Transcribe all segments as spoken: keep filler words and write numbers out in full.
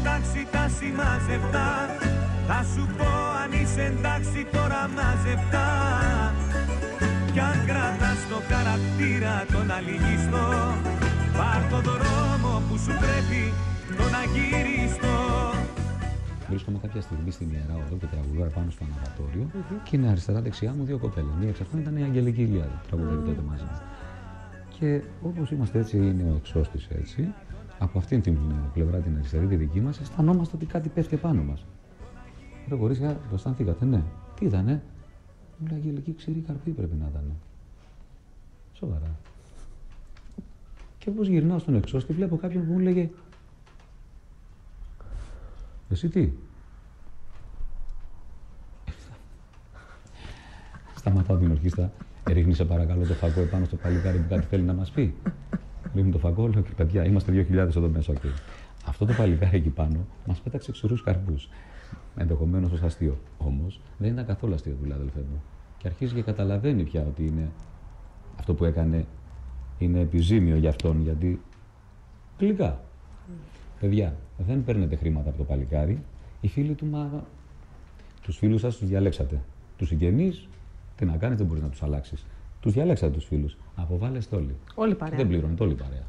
τάξη τα συμμαζευτά. Θα σου πω αν είσαι εντάξει τώρα μαζευτά. Κι αν κρατάς το χαρακτήρα τον αλληλιστό, πάρ' το δρόμο που σου πρέπει τον αγύριστο. Βρίσκομαι κάποια στιγμή στην Ιερά Οδό και τραγουδάω πάνω στο αναβατόριο mm-hmm. και είναι αριστερά-δεξιά μου δύο κοπέλες. Μία εξ αυτών ήταν η Αγγελική Ηλιάδου, τραγουδάει mm-hmm. τότε μαζί μου. Και όπως είμαστε έτσι, είναι ο εξώστης έτσι, από αυτήν την πλευρά την αριστερή, τη δική μας, αισθανόμαστε ότι κάτι πέφτει πάνω μας. Ρε κορίτσια, το αισθανθήκατε, ναι. Τι ήτανε? Μου λέει Αγγελική, ξηρή καρπή πρέπει να ήταν. Σοβαρά. Και όπως γυρνάω στον εξώστη, βλέπω κάποιον που μου λέγε εσύ τι? Σταματάω την ορχήστρα, ρίχνει σε παρακαλώ το φακό επάνω στο παλικάρι που κάτι θέλει να μας πει. Ρίχνει το φακό, λέω και παιδιά, είμαστε δύο χιλιάδες εδώ μέσα. Okay. Αυτό το παλικάρι εκεί πάνω μας πέταξε ξηρούς καρπούς. Ενδεχομένως ως αστείο. Όμως δεν ήταν καθόλου αστείο δουλειά, αδελφέ μου. Και αρχίζει και καταλαβαίνει πια ότι είναι αυτό που έκανε είναι επιζήμιο για αυτόν, γιατί γλυκά. Παιδιά, δεν παίρνετε χρήματα από το παλικάρι. Οι φίλοι του, μα... τους φίλους σας τους διαλέξατε. Τους συγγενείς, τι να κάνετε, δεν μπορείς να τους αλλάξεις. Τους διαλέξατε τους φίλους. Αποβάλλεστε όλοι. Όλοι παρέα. Δεν πληρώνετε, όλοι παρέα.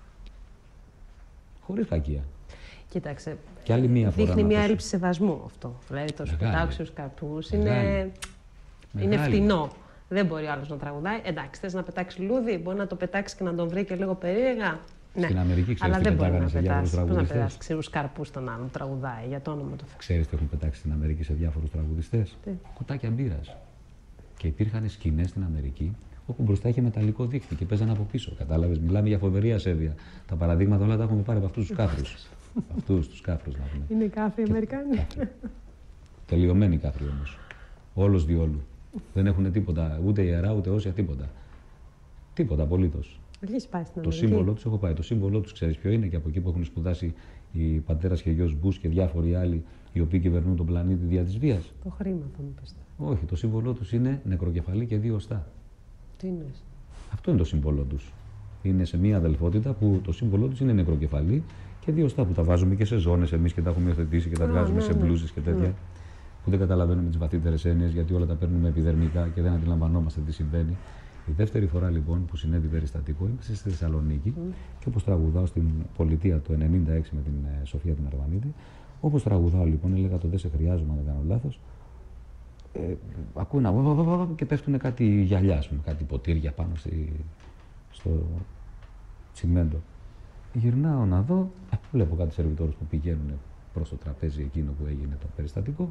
Χωρίς κακία. Κοίταξε. Και άλλη μία φορά δείχνει μια έλλειψη σεβασμού αυτό. Δηλαδή το σπιτάξιους καρπούς είναι... είναι φτηνό. Δεν μπορεί άλλος να τραγουδάει. Εντάξει, θες να πετάξει λούδι, μπορεί να το πετάξει και να τον βρει και λίγο περίεργα. Στην ναι. Αμερική ξέρεις τι πετάγανε σε διάφορους τραγουδιστές. Πώς να πετάξει ξηρούς καρπούς στον άλλον τραγουδάει, για το όνομα του Θεού. Ξέρεις τι έχουν πετάξει στην Αμερική σε διάφορους τραγουδιστές? Τι? Κουτάκια μπύρας. Και υπήρχαν σκηνές στην Αμερική όπου μπροστά είχε μεταλλικό δίχτυ και παίζανε από πίσω. Κατάλαβες, μιλάμε για φοβερή ασέβεια. Τα παραδείγματα όλα τα έχουμε πάρει από αυτούς τους κάφρους. Αυτούς τους κάφρους να πούμε. Είναι κάφροι Αμερικάνοι. Τελειωμένοι κάφροι όμως. Όλος διόλου. Δεν έχουν τίποτα, ούτε ιερά ούτε όσια, τίποτα. Τίποτα απολύτως. Το σύμβολό τους, έχω πάει. Το σύμβολό τους ξέρεις ποιο είναι, και από εκεί που έχουν σπουδάσει οι πατέρας και γιος Μπούς και διάφοροι άλλοι οι οποίοι κυβερνούν τον πλανήτη δια της βίας. Το χρήμα θα μου πεις. Όχι, το σύμβολό τους είναι νεκροκεφαλή και δύο οστά. Τι είναι? Αυτό είναι το σύμβολό τους. Είναι σε μια αδελφότητα που το σύμβολό τους είναι νεκροκεφαλή και δύο οστά που τα βάζουμε και σε ζώνες εμείς και τα έχουμε υιοθετήσει και τα βγάζουμε ναι, σε μπλούζες και τέτοια. Ναι. Που δεν καταλαβαίνουμε τις βαθύτερες έννοιες γιατί όλα τα παίρνουμε επιδερμικά και δεν αντιλαμβανόμαστε τι συμβαίνει. Η δεύτερη φορά λοιπόν που συνέβη περιστατικό, είμαστε στη Θεσσαλονίκη mm. και όπως τραγουδάω στην πολιτεία το ενενήντα έξι με την ε, Σοφία την Αρβανίτη, όπως τραγουδάω λοιπόν, έλεγα το δεν σε χρειάζομαι, αν δεν κάνω λάθος, ε, ακούω ένα βαβαβαβαβα και πέφτουν κάτι γυαλιά, ας πούμε, κάτι ποτήρια πάνω στη, στο τσιμέντο. Γυρνάω να δω, ε, βλέπω κάτι σερβιτόρους που πηγαίνουν προς το τραπέζι εκείνο που έγινε το περιστατικό.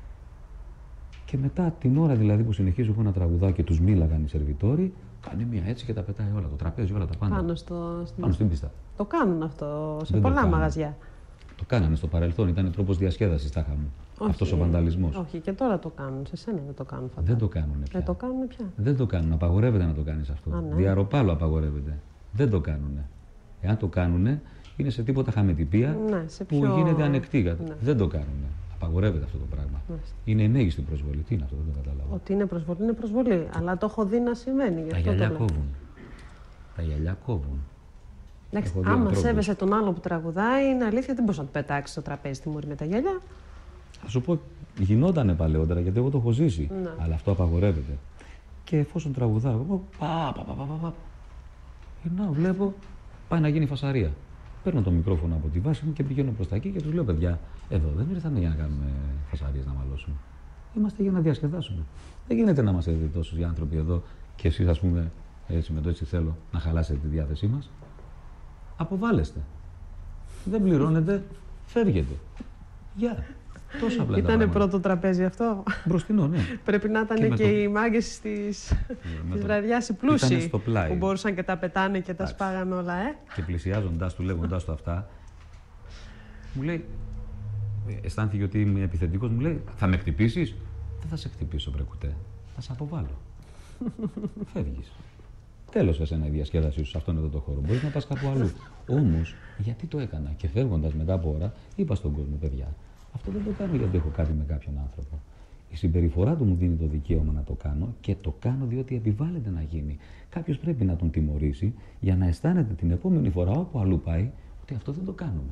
Και μετά την ώρα δηλαδή που συνεχίζω εγώ να τραγουδάω και τους μίλαγαν οι σερβιτόροι, κάνει μία έτσι και τα πετάει όλα, το τραπέζι, όλα τα πάντα. Πάνω, στο, στην... Πάνω στην πίστα. Το κάνουν αυτό σε δεν πολλά μαγαζιά. Το κάνανε στο παρελθόν, ήταν τρόπος διασκέδασης τάχα μου. Αυτός ο βανταλισμός. Όχι, και τώρα το κάνουν. Σε σένα δεν το κάνουν. Φαντάζομαι. Δεν το κάνουν πια. Δεν το κάνουν πια. Δεν το κάνουν. Απαγορεύεται να το κάνεις αυτό. Α, ναι. Διαρροπάλο απαγορεύεται. Δεν το κάνουν. Εάν το κάνουν, είναι σε τίποτα χαμετυπία ναι, σε πιο... που γίνεται ανεκτή. Ναι. Δεν το κάνουν. Απαγορεύεται αυτό το πράγμα. Μάλιστα. Είναι η μέγιστη προσβολή. Τι είναι αυτό, δεν το καταλαβαίνω. Ότι είναι προσβολή, είναι προσβολή. Αλλά το έχω δει να σημαίνει. Τα γυαλιά κόβουν. Τα γυαλιά κόβουν. Εντάξει, άμα σέβεσαι τον άλλο που τραγουδάει, είναι αλήθεια, δεν μπορεί να του πετάξει στο τραπέζι τη μούρη με τα γυαλιά. Θα σου πω, γινότανε παλαιότερα γιατί εγώ το έχω ζήσει. Ναι. Αλλά αυτό απαγορεύεται. Και εφόσον τραγουδάω, εγώ πα, πα, πα, πα, πα, γυρνάω, βλέπω, πάει να γίνει φασαρία. Παίρνω το μικρόφωνο από τη βάση μου και πηγαίνω προς τα εκεί και τους λέω: παιδιά, εδώ δεν ήρθαμε για να κάνουμε φασαρίες να μαλώσουμε. Είμαστε για να διασκεδάσουμε. Δεν γίνεται να είμαστε τόσοι άνθρωποι εδώ και εσείς, ας πούμε, έτσι με το έτσι θέλω, να χαλάσετε τη διάθεσή μας. Αποβάλλεστε. Δεν πληρώνετε, φεύγετε. Γεια. Τόσο απλά. Ήτανε πρώτο τραπέζι αυτό. Μπροστινό, ναι. Πρέπει να ήταν και, και το... οι μάγκες της το... βραδιάς οι πλούσιοι που μπορούσαν και τα πετάνε και τα σπάγανε όλα, ε. Και πλησιάζοντάς του, λέγοντάς του αυτά, μου λέει, αισθάνθηκε ότι είμαι επιθετικός, μου λέει, θα με χτυπήσεις? Δεν θα σε χτυπήσω, βρε κουτέ. Θα σε αποβάλω. Φεύγεις. Τέλος εσένα η διασκέδασή σου σε αυτόν εδώ το χώρο. Μπορείς να πας κάπου αλλού. Όμως, γιατί το έκανα? Και φεύγοντας μετά από ώρα, είπα στον κόσμο, παιδιά, αυτό δεν το κάνω γιατί έχω κάτι με κάποιον άνθρωπο. Η συμπεριφορά του μου δίνει το δικαίωμα να το κάνω και το κάνω διότι επιβάλλεται να γίνει. Κάποιος πρέπει να τον τιμωρήσει για να αισθάνεται την επόμενη φορά όπου αλλού πάει ότι αυτό δεν το κάνουμε.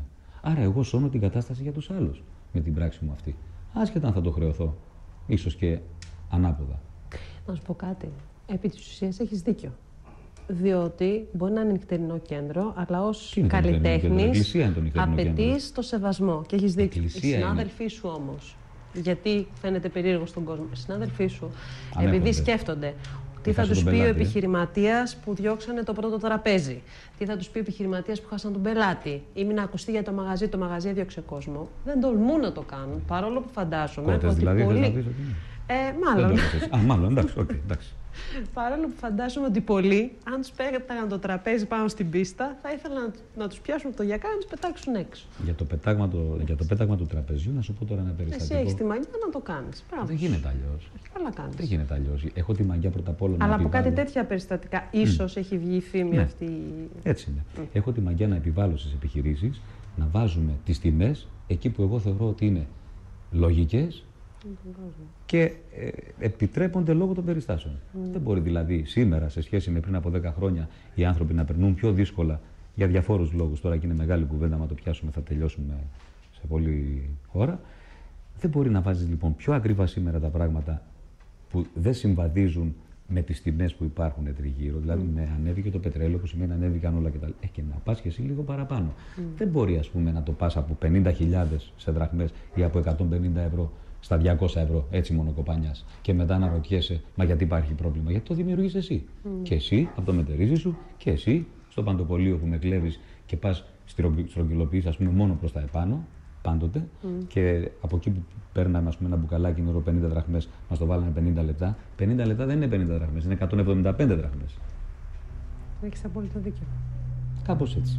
Άρα, εγώ σώνω την κατάσταση για τους άλλους με την πράξη μου αυτή. Άσχετα αν θα το χρεωθώ, ίσως και ανάποδα. Να σου πω κάτι. Επί της ουσίας έχεις δίκιο. Διότι μπορεί να είναι νυχτερινό κέντρο, αλλά ως καλλιτέχνης απαιτείς το σεβασμό. Και έχεις δίκιο. Οι συνάδελφοί σου όμως, γιατί φαίνεται περίεργο στον κόσμο, οι συνάδελφοί σου, ανέχονται. Επειδή σκέφτονται τι θα τους πει ο επιχειρηματίας που διώξανε το πρώτο τραπέζι, τι θα τους πει ο επιχειρηματίας που χάσαν τον πελάτη, ή μην ακουστεί για το μαγαζί, το μαγαζί έδιωξε κόσμο, δεν τολμούν να το κάνουν. Παρόλο που φαντάζομαι Κότες, ότι δηλαδή, πολλοί. δηλαδή, ε, μάλλον. Α, μάλλον, εντάξει, okay, εντάξει. Παρόλο που φαντάζομαι ότι πολλοί, αν τους πέταγαν το τραπέζι πάνω στην πίστα, θα ήθελαν να, να τους πιάσουν από το γιακά και να τους πετάξουν έξω. Για το, πετάγμα, το, για το πέταγμα του τραπεζιού, να σου πω τώρα ένα περιστατικό. Εσύ έχεις τη μαγιά να το κάνεις. Δεν γίνεται αλλιώς. Καλά κάνεις. Δεν γίνεται αλλιώς. Έχω τη μαγιά πρώτα απ' όλα Αλλά να από επιβάλλω... κάτι τέτοια περιστατικά, ίσως mm. έχει βγει η φήμη ναι. αυτή. Έτσι είναι. Mm. Έχω τη μαγιά να επιβάλλω στις επιχειρήσεις να βάζουμε τις τιμές εκεί που εγώ θεωρώ ότι είναι λογικές και ε, επιτρέπονται λόγω των περιστάσεων. Mm. Δεν μπορεί δηλαδή σήμερα, σε σχέση με πριν από δέκα χρόνια, οι άνθρωποι να περνούν πιο δύσκολα για διαφόρους λόγους. Τώρα και είναι μεγάλη κουβέντα, μα το πιάσουμε θα τελειώσουμε σε πολλή ώρα. Δεν μπορεί να βάζεις λοιπόν πιο ακριβά σήμερα τα πράγματα που δεν συμβαδίζουν με τις τιμές που υπάρχουν τριγύρω. Δηλαδή, mm. με ανέβηκε το πετρέλαιο, που σημαίνει ανέβηκαν όλα κτλ. Ε, και να πας και εσύ λίγο παραπάνω. Mm. Δεν μπορεί, ας πούμε, να το πας από πενήντα χιλιάδες σε δραχμές ή από εκατόν πενήντα ευρώ στα διακόσια ευρώ, έτσι μόνο κοπανιάς. Και μετά να ρωτιέσαι, μα γιατί υπάρχει πρόβλημα. Γιατί το δημιουργείς εσύ. Mm. Και εσύ από το μετερίζει σου, και εσύ στο παντοπολείο που με κλέβεις και πας στρογγυλοποιείς, ας πούμε, μόνο προς τα επάνω. Πάντοτε. Mm. Και από εκεί που παίρναμε, ας πούμε, ένα μπουκαλάκι νερό πενήντα δραχμές, μας το βάλανε πενήντα λεπτά. πενήντα λεπτά δεν είναι πενήντα δραχμές, είναι εκατόν εβδομήντα πέντε δραχμές. Έχεις απόλυτο δίκιο. Κάπως έτσι.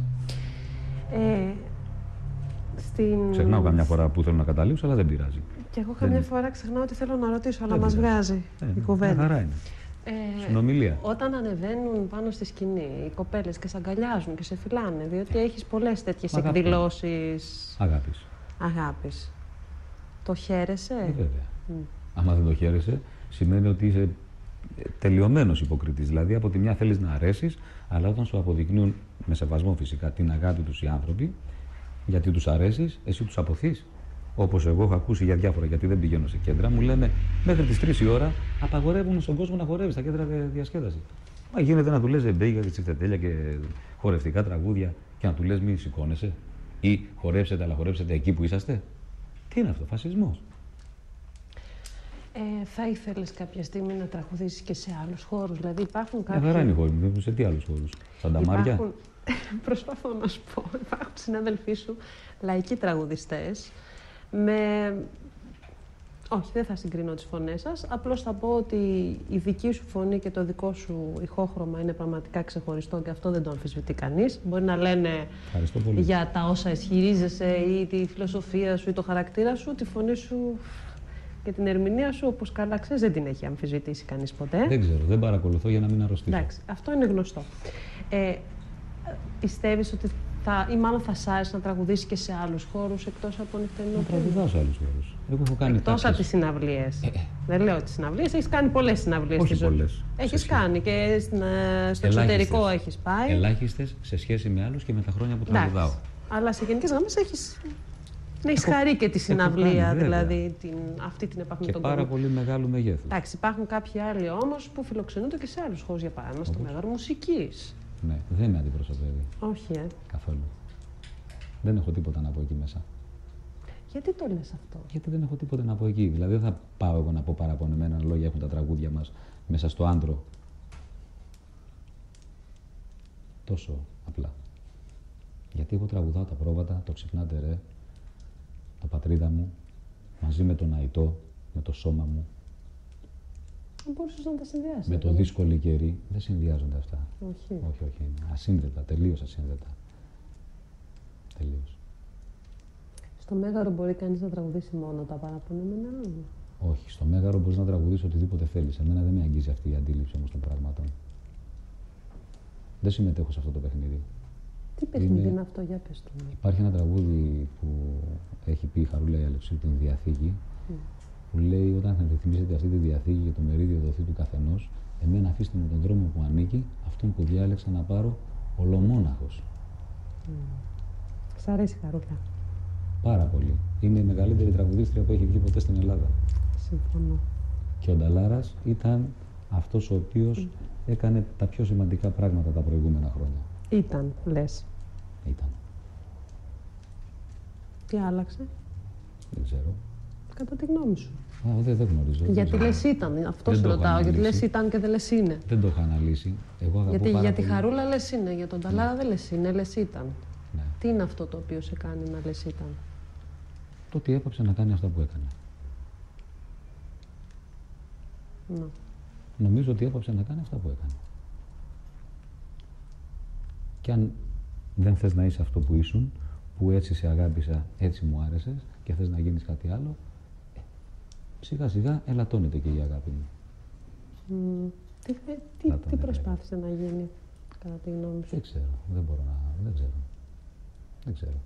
Ε, στην... Ξεχνάω καμιά φορά που θέλω να καταλήξω, αλλά δεν πειράζει. Και εγώ καμιά δεν... φορά ξεχνάω ότι θέλω να ρωτήσω, αλλά μας βγάζει ε, η κουβέντα. Χαρά είναι. Ε, Συνομιλία. Όταν ανεβαίνουν πάνω στη σκηνή οι κοπέλες και σε αγκαλιάζουν και σε φυλάνε, διότι έχεις πολλές τέτοιες εκδηλώσεις αγάπης. αγάπης. Το χαίρεσαι? Ε, βέβαια. Mm. Άμα δεν το χαίρεσαι, σημαίνει ότι είσαι τελειωμένος υποκριτής. Δηλαδή, από τη μια θέλεις να αρέσεις, αλλά όταν σου αποδεικνύουν, με σεβασμό φυσικά, την αγάπη τους οι άνθρωποι, γιατί τους αρέσεις, εσύ τους αποθείς. Όπως εγώ έχω ακούσει για διάφορα, γιατί δεν πηγαίνω σε κέντρα, μου λένε μέχρι τις τρεις η ώρα απαγορεύουν στον κόσμο να χορεύει στα κέντρα διασκέδαση. Μα γίνεται να του λες ζεμπέγια και τσιφτετέλια και χορευτικά τραγούδια και να του λες μη σηκώνεσαι ή χορέψετε, αλλά χορέψετε εκεί που είσαστε. Τι είναι αυτό, φασισμός. Ε, θα ήθελες κάποια στιγμή να τραγουδήσεις και σε άλλους χώρους? Δηλαδή υπάρχουν κάποιοι... Μια χαρά είναι οι χώροι μου, σε τι άλλους χώρους? Σαν τα Μάρια. Υπάρχουν... Προσπαθώ να σου πω, υπάρχουν συνάδελφοί σου λαϊκοί τραγουδιστές με... Όχι, δεν θα συγκρίνω τις φωνές σας. Απλώς θα πω ότι η δική σου φωνή και το δικό σου ηχόχρωμα είναι πραγματικά ξεχωριστό και αυτό δεν το αμφισβητεί κανείς. Μπορεί να λένε για τα όσα ισχυρίζεσαι ή τη φιλοσοφία σου ή το χαρακτήρα σου, τη φωνή σου και την ερμηνεία σου, όπως καλά ξέρεις, δεν την έχει αμφισβητήσει κανείς ποτέ. Δεν ξέρω, δεν παρακολουθώ για να μην αρρωστήσω. Εντάξει, αυτό είναι γνωστό. Ε, πιστεύεις ότι θα, ή μάλλον θα σ' άρεσε να τραγουδήσεις και σε άλλους χώρους εκτός από νυχτερινό? Να τραγουδάω σε άλλους χώρους. Εγώ έχω κάνει εκτός τάξεις... από τις συναυλίες. Ε, ε. Δεν λέω τις συναυλίες, έχεις κάνει πολλές συναυλίες. Όχι πολλές. Έχεις κάνει και στην, στο εξωτερικό έχεις πάει. Ελάχιστες σε σχέση με άλλους και με τα χρόνια που τραγουδάω. Εντάξει. Αλλά σε γενικές γραμμές έχεις... Να έχει χαρεί και τη συναυλία, κάνει, δηλαδή την, αυτή την επαφή με τον κόσμο. Και πάρα πολύ μεγάλου μεγέθους. Εντάξει, υπάρχουν κάποιοι άλλοι όμως που φιλοξενούνται και σε άλλους χώρους, για παράδειγμα, στο Μέγαρο Μουσικής. Ναι, δεν με αντιπροσωπεύει. Όχι, ε. Καθόλου. Δεν έχω τίποτα να πω εκεί μέσα. Γιατί το λες αυτό? Γιατί δεν έχω τίποτα να πω εκεί. Δηλαδή δεν θα πάω εγώ να πω παραπονεμένα λόγια έχουν τα τραγούδια μας μέσα στο άντρο. Τόσο απλά. Γιατί εγώ τραγουδάω τα πρόβατα, το ξυπνάτε ρε, τα πατρίδα μου, μαζί με τον αϊτό, με το σώμα μου. Δεν μπορούσες να τα συνδυάσεις. Με το δύσκολο καιρί. Δεν συνδυάζονται αυτά. Όχι. Όχι, όχι. Είναι ασύνδετα, τελείως ασύνδετα. Τελείως. Στο Μέγαρο μπορεί κανείς να τραγουδήσει μόνο τα παραπονεμένα? Όχι. Στο Μέγαρο μπορείς να τραγουδήσεις οτιδήποτε θέλεις. Εμένα δεν με αγγίζει αυτή η αντίληψη όμως των πραγμάτων. Δεν συμμετέχω σε αυτό το παιχνίδι. Τι παιχνίδι είναι, είναι αυτό, για πες το. Υπάρχει ένα τραγούδι που έχει πει η Χαρούλα η Αλεξίου, την Διαθήκη, mm. που λέει όταν θα ρυθμίσετε αυτή τη Διαθήκη για το μερίδιο δοθεί του καθενός, εμένα αφήστε με τον δρόμο που ανήκει, αυτόν που διάλεξα να πάρω ολομόναχος. Mm. Σ' αρέσει η Χαρούλα? Πάρα πολύ. Είναι η μεγαλύτερη τραγουδίστρια που έχει βγει ποτέ στην Ελλάδα. Συμφωνώ. Και ο Νταλάρας ήταν αυτός ο οποίος mm. έκανε τα πιο σημαντικά πράγματα τα προηγούμενα χρόνια. Ήταν, λες. Ήταν. Τι άλλαξε? Δεν ξέρω. Κατά τη γνώμη σου. Α, δεν, δεν γνωρίζω. Γιατί δεν λες ήταν, αυτό σε ρωτάω. Γιατί λες ήταν και δεν λες είναι. Δεν το είχα αναλύσει. Εγώ αγαπώ γιατί πάρα για τη πολύ. Χαρούλα λες είναι, για τον Νταλάρα ναι. δεν λες είναι, λες ήταν. Ναι. Τι είναι αυτό το οποίο σε κάνει να λες ήταν? Το ότι έπαψε να κάνει αυτά που έκανε. Ναι. Νομίζω ότι έπαψε να κάνει αυτά που έκανε. Και αν δεν θες να είσαι αυτό που ήσουν, που έτσι σε αγάπησα, έτσι μου άρεσες και θες να γίνεις κάτι άλλο, σιγά σιγά ελαττώνεται και η αγάπη μου. Mm. Τι, τι, τι προσπάθησε να γίνει, κατά τη γνώμη σου? Δεν ξέρω, δεν μπορώ να... δεν ξέρω. Δεν ξέρω.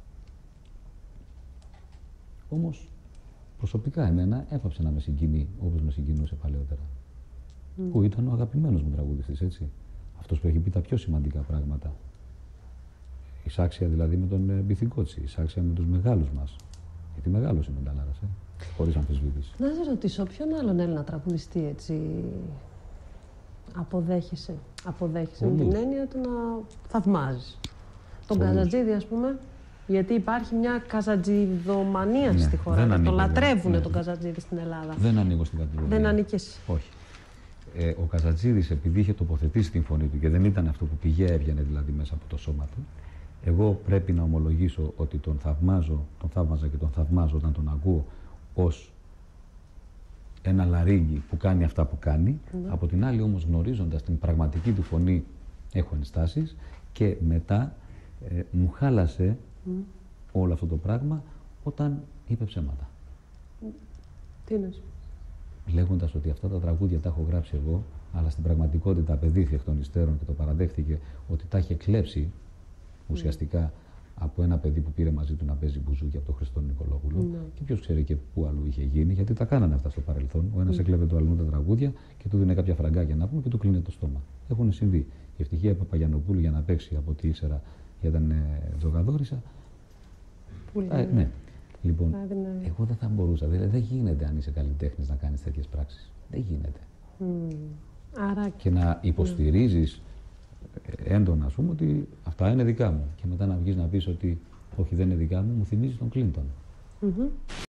Όμως, προσωπικά εμένα έπαψε να με συγκινεί όπως με συγκινούσε παλαιότερα. Mm. Που ήταν ο αγαπημένος μου τραγουδιστής, έτσι. Αυτός που έχει πει τα πιο σημαντικά πράγματα. Η Σάξια δηλαδή με τον Μπιθικότσι, η Σάξια με τους μεγάλους μας. Γιατί μεγάλος είναι ο Νταλάρας, ε, χωρίς αμφισβήτηση. Να σε ρωτήσω, ποιον άλλον Έλληνα τραγουδιστή έτσι αποδέχεσαι, αποδέχεσαι με την έννοια του να θαυμάζεις? Τον Καζατζίδη, ας πούμε. Γιατί υπάρχει μια καζατζιδομανία ναι, στη χώρα. Τον λατρεύουν ναι, τον Καζατζίδη στην Ελλάδα. Δεν ανοίγω στην κατηγορία. Δεν ανήκεις. Όχι. Ε, ο Καζατζίδης, επειδή είχε τοποθετήσει την φωνή του και δεν ήταν αυτό που πηγαία έβγαινε δηλαδή μέσα από το σώμα του, εγώ πρέπει να ομολογήσω ότι τον θαυμάζω, τον θαύμαζα και τον θαυμάζω όταν τον ακούω ως ένα λαρύγγι που κάνει αυτά που κάνει. Mm. Από την άλλη όμως γνωρίζοντας την πραγματική του φωνή έχω ενστάσεις και μετά ε, μου χάλασε mm. όλο αυτό το πράγμα όταν είπε ψέματα. Τι είναι? Λέγοντας ότι αυτά τα τραγούδια τα έχω γράψει εγώ, αλλά στην πραγματικότητα απεδείχθη εκ των υστέρων και το παραδέχτηκε ότι τα είχε κλέψει ουσιαστικά mm. από ένα παιδί που πήρε μαζί του να παίζει μπουζούκι από τον Χριστό Νικολόπουλο. Mm. Και ποιος ξέρει και πού αλλού είχε γίνει, γιατί τα κάνανε αυτά στο παρελθόν. Ο ένας mm. έκλεβε το αλλού τα τραγούδια και του δίνε κάποια φραγκάκια να πούμε και του κλείνε το στόμα. Έχουν συμβεί. Η ευτυχία Παπαγιανοπούλου για να παίξει από ό,τι ήξερα γιατί ήταν τζογαδόρισα. Ε, ναι. Λοιπόν, Άδυνε. εγώ δεν θα μπορούσα. Δηλαδή, δεν γίνεται αν είσαι καλλιτέχνης να κάνεις τέτοιες πράξεις. Δεν γίνεται. Mm. Άρα... Και να υποστηρίζεις mm. έντονα, ας πούμε, ότι αυτά είναι δικά μου. Και μετά να βγεις να πεις ότι όχι, δεν είναι δικά μου, μου θυμίζει τον Κλίντον. Mm-hmm.